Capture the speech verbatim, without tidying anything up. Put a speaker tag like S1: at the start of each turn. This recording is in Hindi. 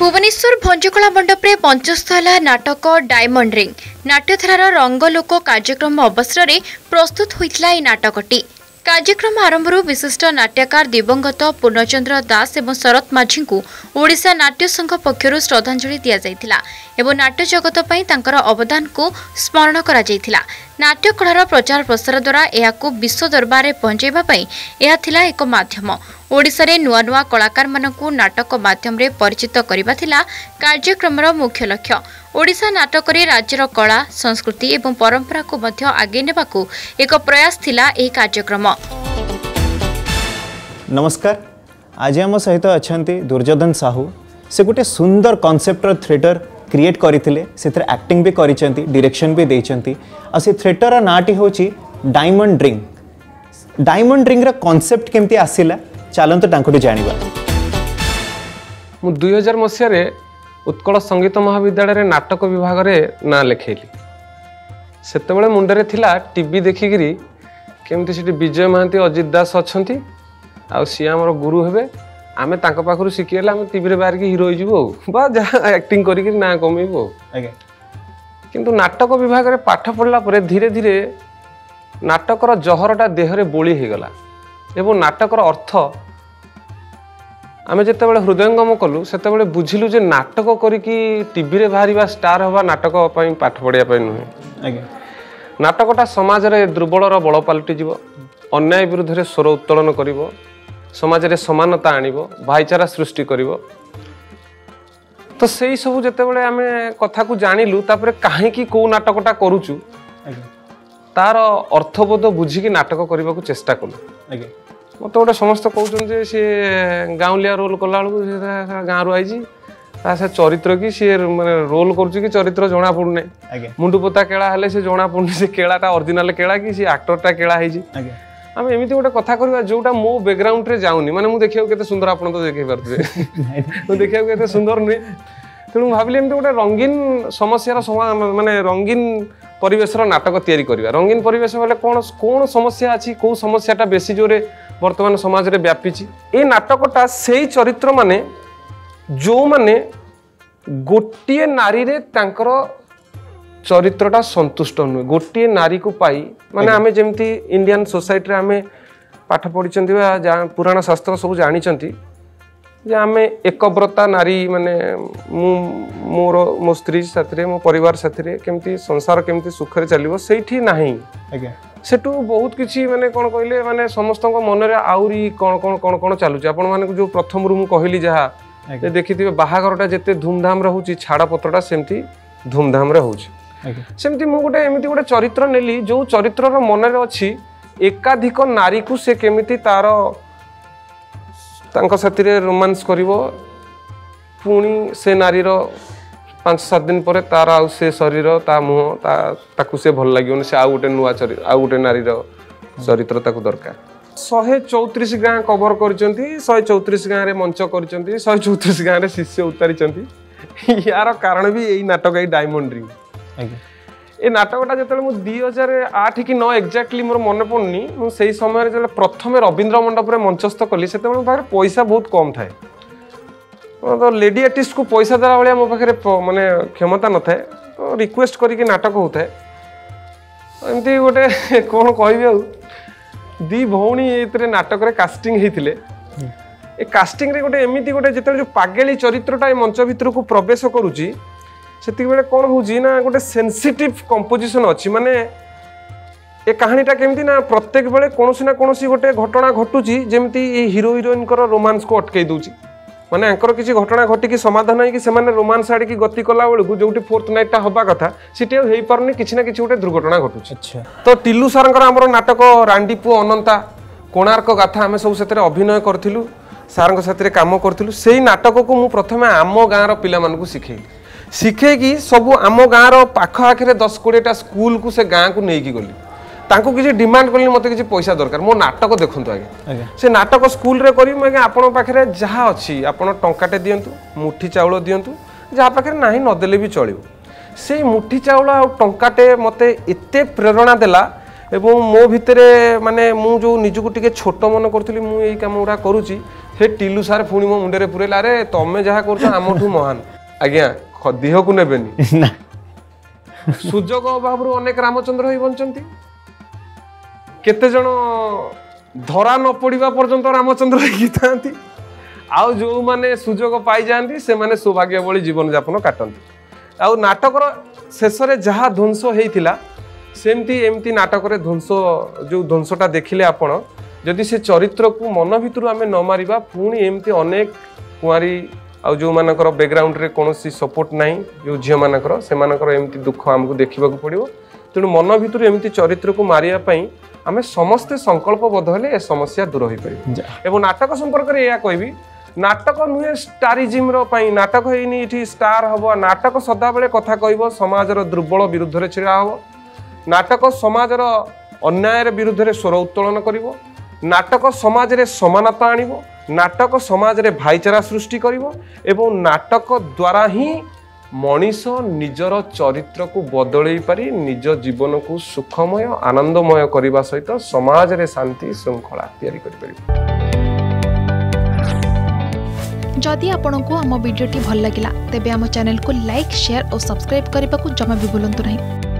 S1: भुवनेश्वर भंजकला मंडप रे पंचस्थला नाटक डायमंड रिंग नाट्यधारार रंगलोक कार्यक्रम अवसर में प्रस्तुत होता यह नाटकटी। कार्यक्रम आरंभ विशिष्ट नाट्यकार दिवंगत पूर्णचंद्र दास और शरत माझी को ओडिशा नाट्य संघ पक्षर श्रद्धांजलि दि जाइथिला एवं नाट्य जगत पई तांकर अवदान को स्मरण करा जाइथिला। नाट्य कलार प्रचार प्रसार द्वारा यहां विश्व दरबार में पहुंचाइबा पई यह थिला एक माध्यम। ओडिशा रे नुआ नुआ कलाकार मानकु नाटक माध्यम रे परिचित करिबा थिला कार्यक्रमर मुख्य लक्ष्य। ओडिशा नाटक रे राज्यर कला संस्कृति एवं परंपरा को मध्य आगे नेबाकू एक प्रयास थिला एही कार्यक्रम।
S2: नमस्कार, आज आम सहित अछंती दुर्योधन साहू। से गोटे सुंदर कॉन्सेप्टर थिएटर क्रिएट करथिले, सेथरे एक्टिंग भी करिसेंती, डायरेक्शन भी देइसेंती। आ से थिएटर नाटी होची डायमंड रिंग। डायमंड रिंग रा कॉन्सेप्ट केमती आसिला चलते तांको जानिबा।
S3: मु दुई हजार मसीह रे उत्कल संगीत महाविद्यालय नाटक विभाग रे ना लेखेली। सेतेबेले मुंडरे थिला टीवी देखिकिरी केमती सिटी विजय महांती अजित दास अछंती आ सी हमर गुरु हेबे, आमे तांको पाखरु सिखिएला आमे टीवी रे बाहर की हीरो होइजबो बा जा एक्टिंग करिक ना कमेबो। आगे किंतु नाटक विभाग रे पाठ पढ़ला परे धीरे धीरे नाटकर जहरटा देहरे बोली हे गला एवं नाटकर अर्थ आमे जेतेबेले हृदयंगम कलु सेतेबेले बुझिलु जे नाटक करिकी टीवी रे बाहरिबा स्टार होबा नाटक पई पाठ पढ़िया पई नुहे। आगे नाटकटा समाज रे दुर्बलर बल पलटि जीवो, अन्याय विरुद्ध रे स्वर उत्तोलन करिवो, समाज रे समानता आनिबो, भाईचारा सृष्टि करिवो। तो सेही सब जेतेबेले आमे कथा को जानिलु तापरे काहे की को नाटकटा करूचु तार अर्थबोध बुझिकी नाटक करने को चेष्टा कलु। आगे मत गोटे समस्त कहते जे सी गाँवलिया रोल कला बेलू गाँव रू आई से चरित्र कि सी माने रोल करुच्ची कि चरित्र जना पड़ूना। मुंडु पोता केला हेले से जना पड़ुनी से केलाटा ओरिजिनल केला कि सी एक्टरटा केला है। आम एमती गोटे कथा करवा जोटा मो बैकग्राउंड रे जाऊनी, माने मु देखिया केते सुंदर आपन तो देखै पारथि मु देखिया केते सुंदर नुहे। तेणु भाविली एमती गोटे रंगीन समस्यार माने रंगीन परिवेशर नाटक तैयारी करिवा। रंगीन परिवेश बोले कौन कौन समस्या अच्छी, कौ समस्याटा बेसी जोरे वर्तमान समाज रे व्यापीची। ए नाटकटा सेही चरित्र माने जो माने गोटिए नारी रे तांकर चरित्रटा संतुष्ट नुहे, गोटिए नारी को पाई माने आमे जेमती इंडियन सोसाइटी रे आमे पाठ पढ़िचंती बा पुराण शास्त्र सब जानिचंती जे आमे एकव्रता नारी माने मु मोर मो स्त्री साथी रे मो परिवार साथी रे केमती संसार केमती सुख रे चलिबो सेठी नाही। आज्ञा सेटू बहुत किछि माने कोन कहले माने समस्तक मन रे आउरी कोन कोन कोन कोन चालुची। आपण माने जो प्रथम रु मु कहली जहा जे देखिथिबे बाहागरटा जेते धूमधाम रे होची छाड़ा पत्रटा सेमती धूमधाम रे होची। सेमती मु गोटे एमिति गोटे चरित्र नेली जो चरित्र रो मन रे अछि एकाधिक नारी को से केमिति तार तांको साथी रे रोमांस करिवो, पुणी से नारीर पांच सात दिन पर तार आउ से शरीर ता मुह ता ताकू से भल लागियोनी से आउ गोटे नुआ चरित्र आउ गोटे नारीर चरित्र ताकू दरकार। शहे चौतीस गाँ कभर करचंती, शहे चौतीस गाँ रे मंच करचंती, शहे चौतीस गाँ रे शिष्य उतारिचंती। यार कारण भी यही नाटक यही डायमंड रिंग। ए नाटकटा जो मुझे दुई हजार आठ कि नौ एक्जाक्टली मोर मन पड़नी मुझे समय जो प्रथम रवींद्र मंडप रे मंचस्थ कली से पैसा बहुत कम थाए। तो लेडी आर्टिस्ट को पैसा देला भाया मो पाखे माने क्षमता न थाए, तो रिक्वेस्ट करके नाटक होता है एमती गोटे कौन कह दी भौणी ये नाटक रे कास्टिंग होते। ए कास्टिंग रे गोटे एमती गोटे जो पागेली चरित्रटा मंच भितर को प्रवेश करुच्ची से कौन हो ना गोटे सेंसिटिव कंपोजिशन अच्छी। माने ए कहानीटा केमती ना प्रत्येक बेले कौन ना कौन गोटे घटना घटुची जमती हिरो हिरोइन रोमांस को अटकई दूची। माने आंकर किसी घटना घटिकी समाधान है कि सेमाने रोमांस आड़ की गति कला बेलू जो फोर्थ नाइटा हवा कथा सीटे हो पारनी किसी ना किसी गोटे दुर्घटना घटुची। अच्छा तो टिल्लू सारंकर आमर नाटक रांडी पुओ अनंता कोणार्क गाथा आम सब से अभिनय करूँ सारंग साथी काम करूँ। से नाटक को मुझे प्रथम आम गाँव पिला शिखे शिखेकी सब आम गाँव पाख आखिरे दस कोड़ेटा स्कूल को से गाँ को लेकिन गली तांको किसी डिमांड कली मत किसी पैसा दरकार मो नाटक देखु आगे से नाटक स्कूल रे करी आगे आपण पाखे जहाँ अच्छी आपण टंकाटे दिंतु मुठी चाउल दिंतु जहाँ पाखे ना नदेले भी चलो से मुठी चाउल आ टंकाटे मत एत प्रेरणा देला एवं मो भितर माने मु जो निजको टिके छोट मन करूँ मुझे कम गुड़ा करुच्ची हे टिलू सार पुणी मो मुंडे पुरेला अरे तमें जहाँ कर महान आज्ञा देह को नेबेनी सुजोग अभाव अनेक रामचंद्र ही बंचंती केते जन धरा न पड़ा पर्यंत रामचंद्र ही था आउ जो माने सुजोग पाई जाती से माने सौभाग्यवली जीवन यापन काटती आउ नाटकर शेष में जहाँ ध्वंस होता सेमती एमती नाटक ध्वंस जो ध्वंसटा देखिले आपण जदि से चरित्र को मन भितर आम न मारिबा पुणी एमती अनेक कुआरी आ जो मानकर बैकग्राउंड रे कौन सपोर्ट ना जो झील मानकर से एमती दुख आमको देखा पड़ो तेणु मन भितर एमती चरित्र को मारिया आम समस्ते संकल्पबद्ध हेले ए समस्या दूर हो पार एवं नाटक संपर्क में यह कहबी नाटक नुहे स्टारिजिम रही नाटक है स्टार हम नाटक सदा बेले कथा कह समाजर दुर्बल विरुद्ध छिड़ा हम नाटक समाजर अन्याय विरुद्ध में स्वर उत्तोलन कर नाटक समाज रे समानता आनिब नाटक समाज रे भाईचारा सृष्टि करिवो एवं नाटक द्वारा ही मनीष निजर चरित्र को बदलई पारी निज जीवन को सुखमय आनंदमय करने सहित समाज रे शांति श्रृंखला तैयारी करि परिबो।
S4: जदि आपंक आम भिडी भल लगा तेब आम चैनल को लाइक शेयर और सब्सक्राइब करने को जमा भी भूलु नहीं।